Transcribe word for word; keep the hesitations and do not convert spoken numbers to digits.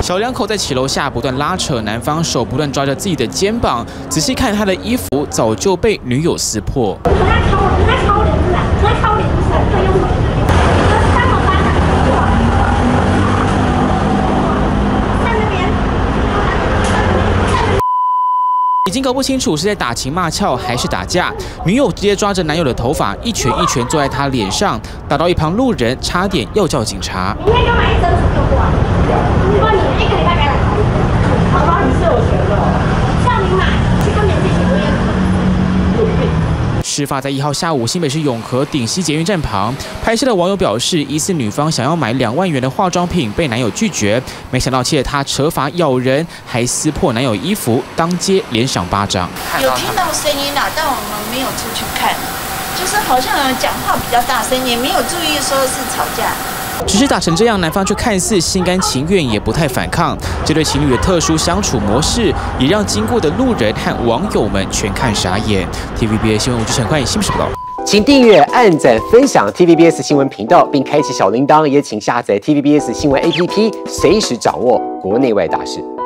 小两口在骑楼下不断拉扯，男方手不断抓着自己的肩膀，仔细看他的衣服早就被女友撕破。 已经搞不清楚是在打情骂俏还是打架，女友直接抓着男友的头发，一拳一拳揍在他脸上，打到一旁路人差点要叫警察。你应该买一整组就过来，如果你一个礼拜该来考一次，好吧，你是有钱的，叫你买去跟免费请我也可以。事发在一号下午，新北市永和顶溪捷运站旁，拍摄的网友表示，疑似女方想要买两万元的化妆品，被男友拒绝，没想到借她扯发咬人，还撕破男友衣服，当街连赏巴掌。 有听到声音啦，但我们没有出去看，就是好像讲话比较大声，也没有注意说是吵架。 只是打成这样，男方却看似心甘情愿，也不太反抗。这对情侣的特殊相处模式，也让经过的路人和网友们全看傻眼。T V B S 新闻吴志成欢迎新闻报道， 请订阅、按赞、分享 T V B S 新闻频道，并开启小铃铛，也请下载 T V B S 新闻 A P P， 随时掌握国内外大事。